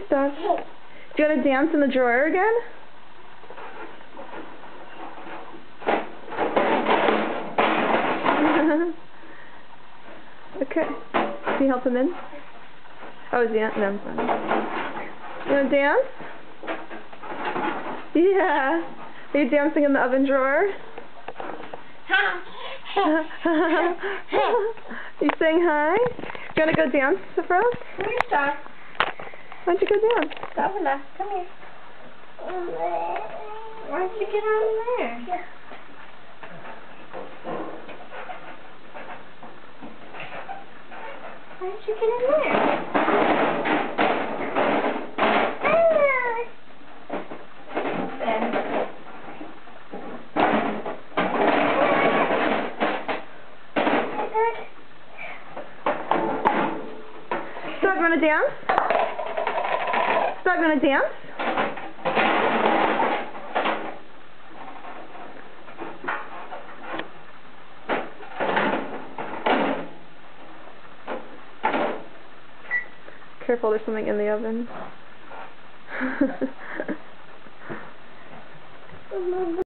Stav. Do you want to dance in the drawer again? Okay. Can you help him in? Oh, is he not? No, I'm sorry. You want to dance? Yeah. Are you dancing in the oven drawer? You saying hi? Do you want to go dance for us? Come here, Stav. Why don't you go dance? Stav, come here. Why don't you get out of there? Yeah. Why don't you get in there? Stav, you want to dance? Stav, you want to dance? Careful, there's something in the oven.